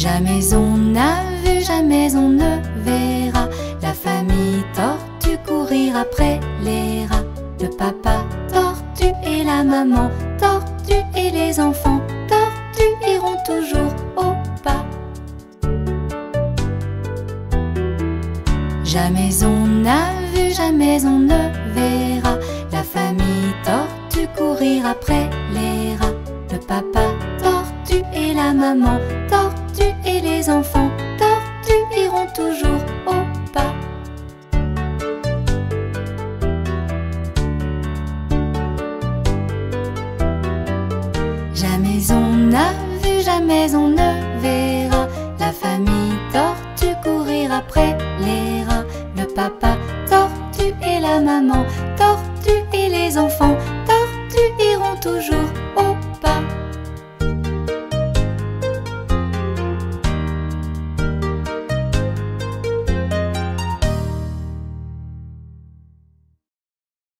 Jamais on n'a vu, jamais on ne verra la famille tortue courir après les rats. Le papa tortue et la maman tortue et les enfants tortues iront toujours au pas. Jamais on n'a vu, jamais on ne verra la famille tortue courir après les rats. Le papa tortue et la maman tortue et les enfants tortues iront toujours au pas. Jamais on n'a vu, jamais on ne verra la famille tortue courir après les rats. Le papa tortue et la maman tortue et les enfants tortues iront toujours au pas.